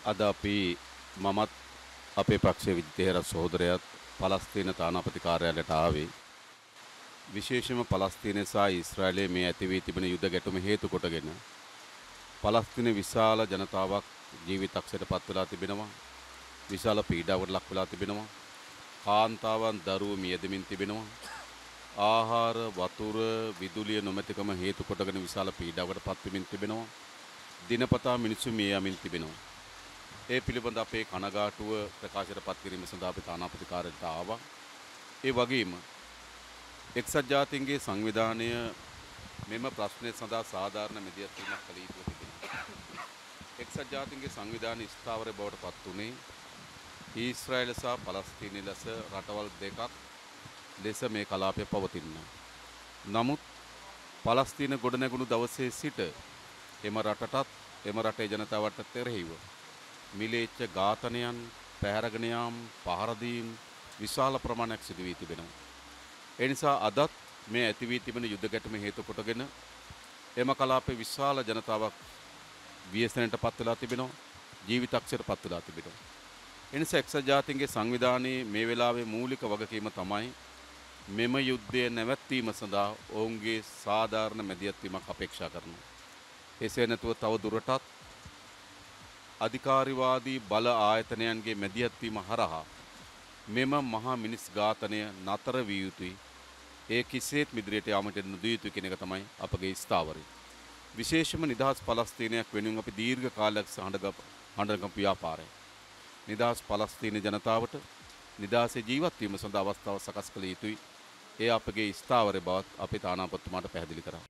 අද අපි මමත් අපේ පක්ෂයේ විජිතේර සහෝදරයාත් පලස්තීන තානාපති කාර්යාලයට ආවේ විශේෂයෙන්ම පලස්තීනය සහ ඊශ්‍රායලයේ මේ ඇති වී තිබෙන යුද ගැටුම හේතු කොටගෙන පලස්තීනයේ විශාල ජනතාවක් ජීවිතක්ෂයට පත් වෙලා තිබෙනවා විශාල පීඩාවකට ලක් වෙලා තිබෙනවා කාන්තාවන් දරුවෝ මියදෙමින් තිබෙනවා ආහාර වතුර විදුලිය නොමැතිකම හේතු කොටගෙන විශාල පීඩාවකට පත් වෙමින් තිබෙනවා දිනපතා මිනිස්සු මිය යමින් තිබෙනවා ඒ පිළිබඳ අපේ කනගාටුව ප්‍රකාශයට පත් කිරීම සඳහා අපි තානාපති කාර්යාලයට ආවා. ඒ වගේම එක්සත් ජාතීන්ගේ සංවිධානය මෙම ප්‍රශ්නය සඳහා සාධාරණ මෙදියත් වීමක් කළ යුතුව තිබෙනවා. එක්සත් ජාතීන්ගේ සංවිධානය ස්ථාවරය බවට පත් වුණේ ඊශ්‍රායල සහ පලස්තීන ලෙස රටවල් දෙකක් ලෙස මේ කලාපය පවතින. නමුත් පලස්තීන ගොඩනැගුණු දවසේ සිට එම රටටත් එම රටේ ජනතාවටත් එරෙහිව මිලේච්ඡ ඝාතනයන් පැහැරගෙන යාම් පහර දීම් විශාල ප්‍රමාණයක් සිදු වී තිබෙනවා. ඒ නිසා අදත් මේ ඇති වී තිබෙන යුද ගැටුම හේතු කොටගෙන එම කලාපයේ විශාල ජනතාවක් ව්‍යසනයට පත් වෙලා තිබෙනවා. ජීවිතක්ෂයට පත් වෙලා තිබෙනවා. ඒ නිසා එක්සත් ජාතීන්ගේ සංවිධානයේ මේ වෙලාවේ මූලික වගකීම තමයි මෙම යුද්ධය නැවැත්වීම සඳහා ඔවුන්ගේ සාධාරණ මැදිහත් වීමක් අපේක්ෂා කරනවා. එසේ නැතුව තව දුරටත් අධිකාරිවාදී බල ආයතනයන්ගේ මැදිහත් වීම හරහා මෙම මහා මිනිස් ඝාතනය නතර විය යුතුයි. ඒ කිසිසේත් ඉදිරියට යාමට නොදිය යුතුයි කියන එක තමයි අපගේ ස්ථාවරය. විශේෂම නිදහස් පලස්තීනයක් වෙනුවෙන් අපි දීර්ඝ කාලයක් හඬනගපු ව්‍යාපාරය. නිදහස් පලස්තීන ජනතාවට නිදහසේ ජීවත් වීම සඳහා අවස්ථාව සකස් කළ යුතුයි. ඒ අපගේ ස්ථාවරය බවත් අපේ තානාපතිතුමාට පැහැදිලි කරා.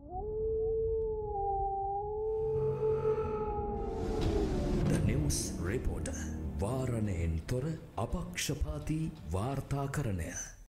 නිවුස් රිපෝටර් වාරණයෙන් තොර අපක්ෂපාතී වාර්තාකරණය